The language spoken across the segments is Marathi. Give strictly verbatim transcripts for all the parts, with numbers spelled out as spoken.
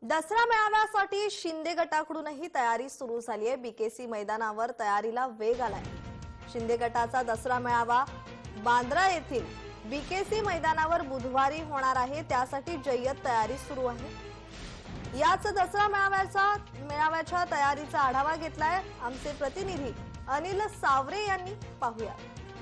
दसरा मेळाव्यासाठी शिंदे गटाकडूनही तयारी सुरू झाली आहे। बीकेसी मैदानावर तयारीला वेग आलाय। शिंदे गटाचा दसरा मेळावा बांद्रा येथील बीकेसी मैदानावर बुधवारी होणार आहे, त्यासाठी जय्यत तयारी सुरू आहे। याच दसरा मेळाव्याचा मेळाव्याच्या तयारीचा आढावा घेतलाय आमचे प्रतिनिधी अनिल सावरे यांनी। पाहूया।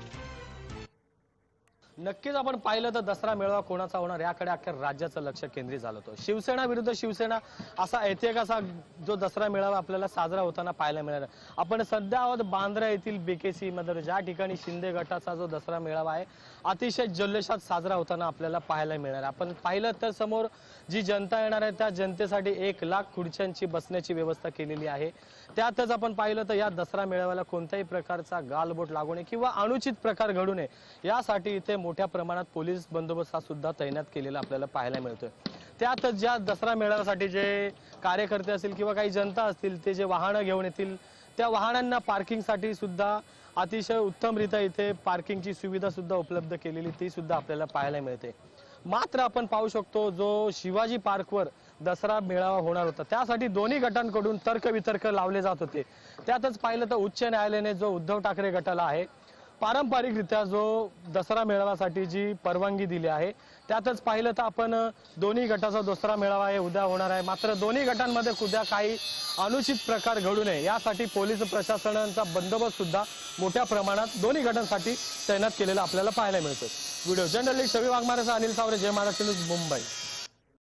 नक्कीच आपण पाहिलं तर दसरा मेळावा कोणाचा होणार याकडे अख्ख्या राज्याचं लक्ष केंद्रित झालं होतं। शिवसेना विरुद्ध शिवसेना असा ऐतिहासिक असा जो दसरा मेळावा आपल्याला साजरा होताना पाहायला मिळाला। आपण सध्या आहोत बांद्रा येथील बीकेसी मध्ये, ज्या ठिकाणी शिंदे गटाचा जो दसरा मेळावा आहे अतिशय जल्लोषात साजरा होताना आपल्याला पाहायला मिळणार। आपण पाहिलं तर समोर जी जनता येणार आहे त्या जनतेसाठी एक लाख खुर्च्यांची बसण्याची व्यवस्था केलेली आहे। त्यातच आपण पाहिलं तर या दसरा मेळाव्याला कोणत्याही प्रकारचा गालबोट लागू नये किंवा अनुचित प्रकार घडू नये यासाठी इथे मोठ्या प्रमाणात पोलीस बंदोबस्त सुद्धा तैनात केलेला आपल्याला पाहायला मिळतोय। त्यातच ज्या दसरा मेळाव्यासाठी जे कार्यकर्ते असतील किंवा काही जनता असतील ते जे वाहनं घेऊन येतील त्या वाहनांना पार्किंगसाठी सुद्धा अतिशय उत्तमरित्या इथे पार्किंगची सुविधा सुद्धा उपलब्ध केलेली ती सुद्धा आपल्याला पाहायला मिळते। मात्र आपण पाहू शकतो जो शिवाजी पार्कवर दसरा मेळावा होणार होता त्यासाठी दोन्ही गटांकडून तर्कवितर्क लावले जात होते। त्यातच पाहिलं तर उच्च न्यायालयाने जो उद्धव ठाकरे गटाला आहे पारंपरिकरित्या जो दसरा मेळाव्यासाठी जी परवानगी दिली आहे त्यातच पाहिलं तर आपण दोन्ही गटाचा दसरा मेळावा आहे उद्या होणार आहे। मात्र दोन्ही गटांमध्ये उद्या काही अनुचित प्रकार घडू नये यासाठी पोलीस प्रशासनाचा बंदोबस्त सुद्धा मोठ्या प्रमाणात दोन्ही गटांसाठी तैनात केलेला आपल्याला पाहायला मिळतो। व्हिडिओ जर्नलिस्ट रवी वाघमारेचा अनिल सावरे, जय महाराष्ट्र न्यूज, मुंबई।